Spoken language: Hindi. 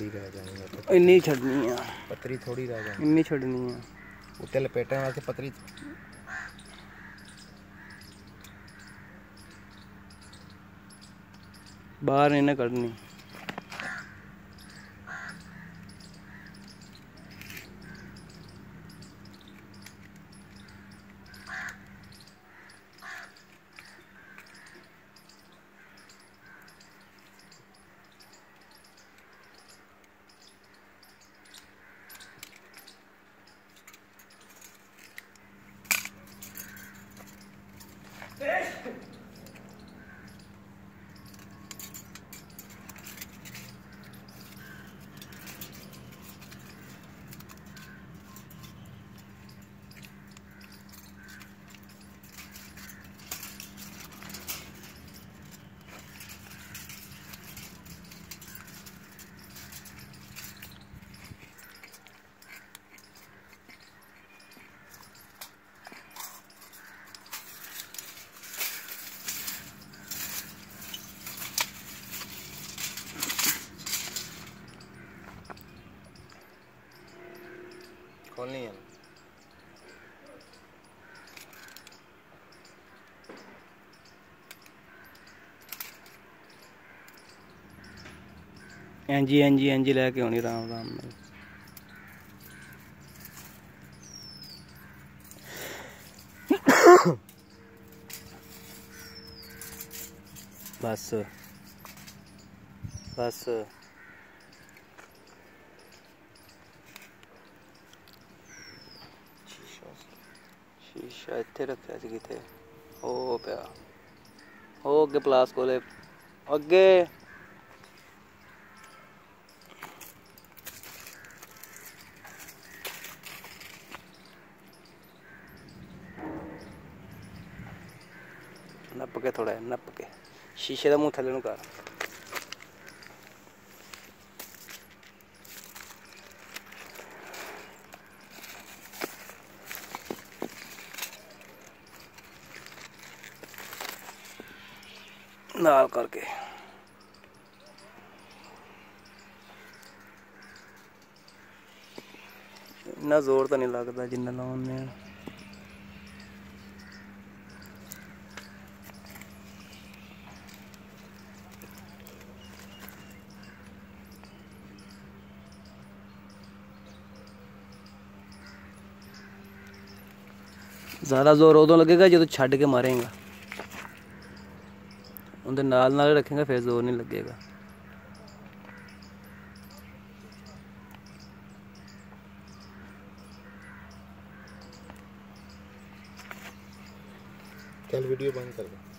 थोड़ी रह जानी है, इन्नी छड़नी है, पतरी थोड़ी रह जानी, इन्नी छड़नी है। उत्ते लपेटने वास्ते पतरी बाहर नहीं ना कढ़नी। खोलनी है। इंजी इंजी इंजी लैके आनी आराम आराम नाल। बस बस शीशा इत्थे रखा सी किते, ओ पिया ओ अगे प्लास कोले अगे। नप के थोड़ा नप के शीशे का मुँह थले नूं कर। नाल करके इन्ना जोर तो नहीं लगता जिन्ना लाने। ज़्यादा जोर उदों लगेगा जो छड़ के मारेगा, उनके नाल रखेगा फिर जोर नहीं लगेगा। चल वीडियो बंद कर दे।